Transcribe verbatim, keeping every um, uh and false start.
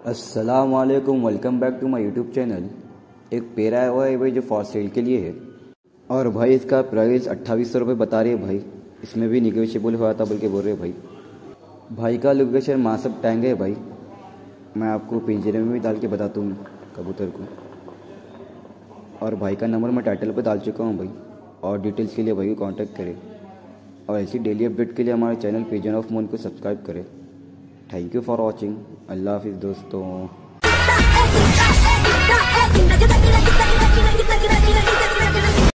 अस्सलाम वालेकुम, welcome back to my YouTube channel. एक पेड़ आया हुआ है भाई जो फॉर सेल के लिए है और भाई इसका प्राइस अट्ठाईस सौ रुपये बता रहे हैं भाई। इसमें भी निगोशिएबल हुआ था बल्कि बोल रहे भाई। भाई का लोकेशन मासब टैंग है भाई। मैं आपको पिंजरे में भी डाल के बताता हूँ कबूतर को। और भाई का नंबर मैं टाइटल पे डाल चुका हूँ भाई। और डिटेल्स के लिए भाई को कांटेक्ट करें और ऐसी डेली अपडेट के लिए हमारे चैनल पिजन ऑफ मून को सब्सक्राइब करें। Thank you for watching. अल्लाह हाफिज़ दोस्तों।